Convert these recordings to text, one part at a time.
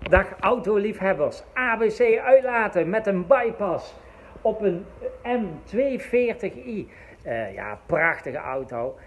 Dag autoliefhebbers, ABC uitlaten met een bypass op een M240i. Ja, prachtige auto,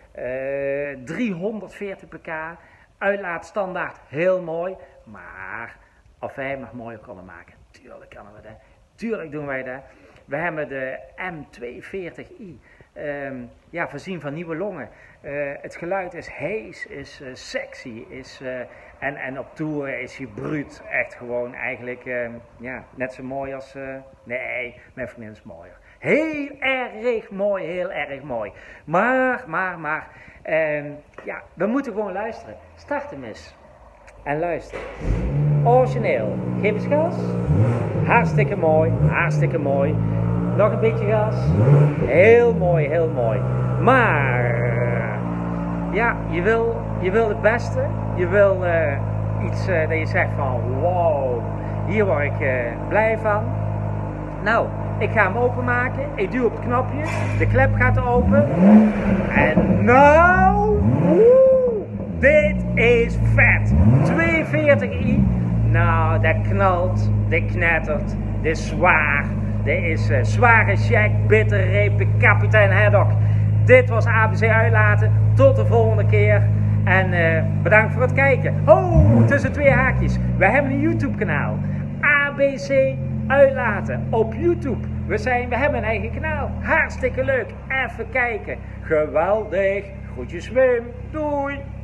340 pk, uitlaatstandaard heel mooi, maar of wij hem nog mooier kunnen maken, tuurlijk kunnen we dat, tuurlijk doen wij dat. We hebben de M240i, ja, voorzien van nieuwe longen. Het geluid is hees, is sexy, en op tour is hij bruut. Echt gewoon eigenlijk, ja, net zo mooi als, nee, mijn vriendin is mooier. Heel erg mooi, heel erg mooi. Maar, ja, we moeten gewoon luisteren. Start hem eens. En luister. Origineel. Geef eens gas. Hartstikke mooi, hartstikke mooi. Nog een beetje gas. Heel mooi, heel mooi. Maar, ja, je wil het beste. Je wil iets dat je zegt van, wow, hier word ik blij van. Nou, ik ga hem openmaken. Ik duw op het knopje. De klep gaat open. En nou, dit is vet. 240i. Nou, dat knalt, dat knettert, dit is zwaar. Dit is zware check, bitterrepen, kapitein Haddock. Dit was ABC Uitlaten. Tot de volgende keer. En bedankt voor het kijken. Oh, tussen twee haakjes. We hebben een YouTube kanaal. ABC Uitlaten op YouTube. We hebben een eigen kanaal. Hartstikke leuk. Even kijken. Geweldig. Groetjes Wim. Doei.